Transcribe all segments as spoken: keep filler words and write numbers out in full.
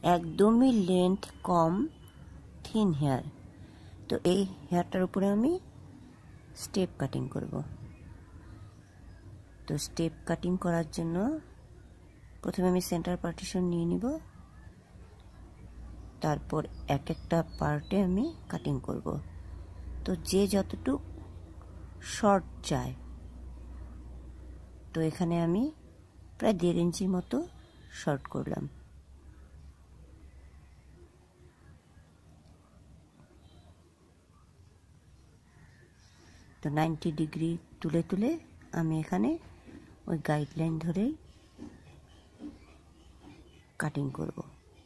একদমই লেন্থ কম, thin hair. তো এই হেয়ারটার উপরে আমি স্টেপ কাটিং করব। তো স্টেপ কাটিং করার জন্য প্রথমে আমি সেন্টার পার্টিশন নিয়ে নিব, তারপর এক একটা পার্টে আমি কাটিং করব। তো যে যতটুক শর্ট চায়, তো এখানে আমি প্রায় দেড় ইঞ্চি মতো শর্ট করলাম। তো নাইনটি ডিগ্রি তুলে তুলে আমি এখানে ওই গাইডলাইন ধরেই কাটিং করব।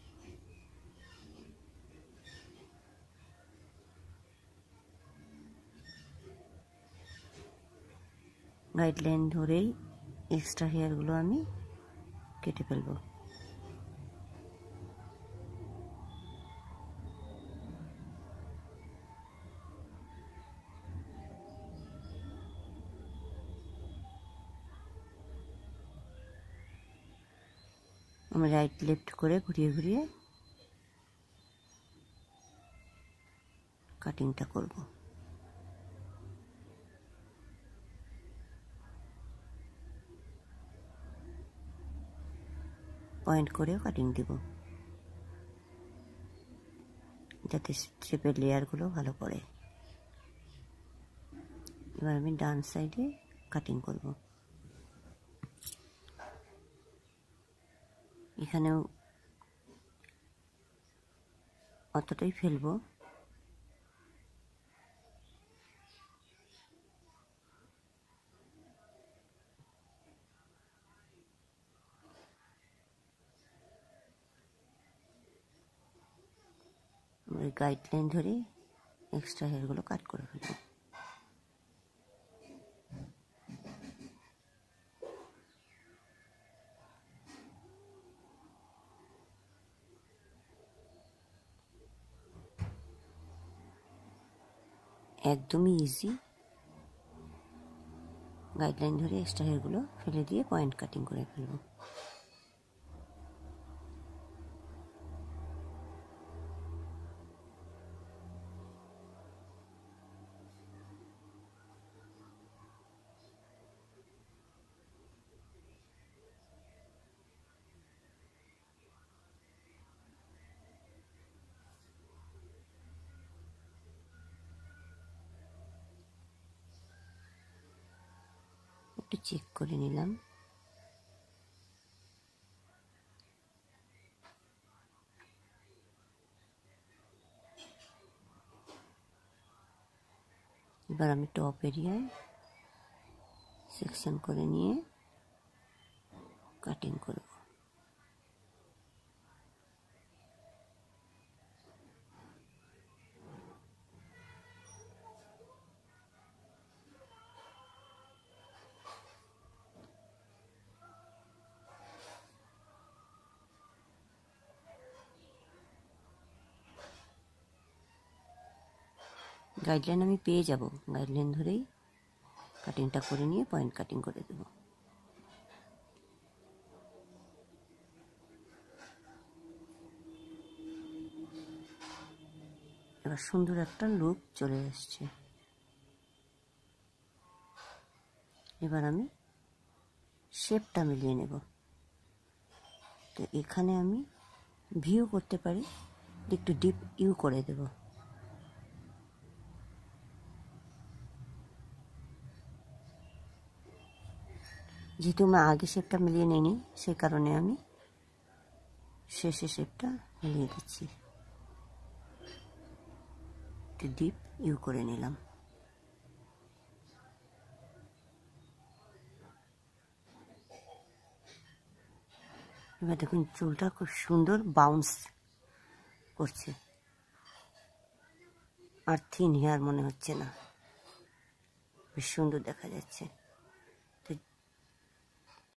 গাইডলাইন ধরেই এক্সট্রা হেয়ারগুলো আমি কেটে ফেলব। আমি রাইট লেফট করে ঘুরিয়ে ঘুরিয়ে কাটিংটা করব। পয়েন্ট করেও কাটিং দিব, যাতে স্ট্রিপের লেয়ারগুলো ভালো পড়ে। এবার আমি ডান সাইডে কাটিং করব। এখানেও অতটাই ফেলবো। ওই গাইডলাইন ধরে এক্সট্রা হেয়ারগুলো কাট করে ফেলবো। একদমই ইজি। গাইডলাইন ধরে এক্সট্রা হেয়ারগুলো ফেলে দিয়ে পয়েন্ট কাটিং করে ফেলবো। একটু চেক করে নিলাম। এবার আমি টপ এরিয়ায় সেকশন করে নিয়ে কাটিং করব। গাইডলাইন আমি পেয়ে যাব, গাইডলাইন ধরেই কাটিংটা করে নিয়ে পয়েন্ট কাটিং করে দেব। এবার সুন্দর একটা লুক চলে এসছে। এবার আমি শেপটা মিলিয়ে নেব। তো এখানে আমি ভিউ করতে পারি, একটু ডিপ ইউ করে দেব। যেহেতু আমি আগে শেপটা মিলিয়ে নিইনি, সেই কারণে আমি শেষে শেপটা মিলিয়ে দিচ্ছি। একটু ডিপ ইউ করে নিলাম। এবার দেখুন চুলটা খুব সুন্দর বাউন্স করছে, আর থিন হেয়ার মনে হচ্ছে না, বেশ সুন্দর দেখা যাচ্ছে।